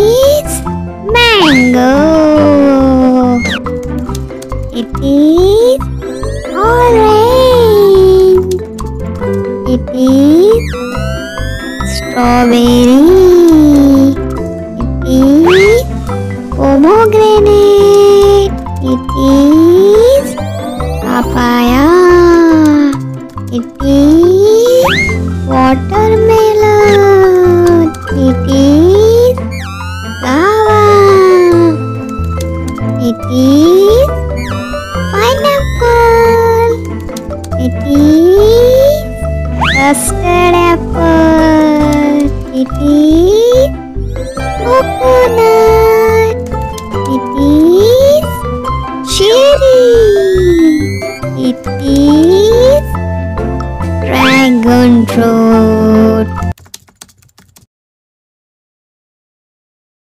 is mango. It is orange. It is strawberry. It is pomegranate. It is papaya. It is watermelon. It is guava. It is pineapple. It is custard apple. It is coconut. It is cherry. It is dragon fruit.